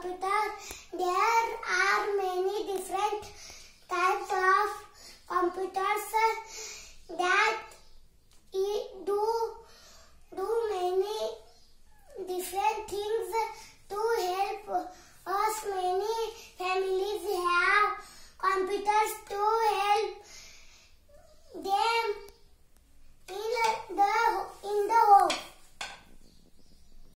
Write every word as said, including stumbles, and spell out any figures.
computer, there are many different types of computers that do do many different things.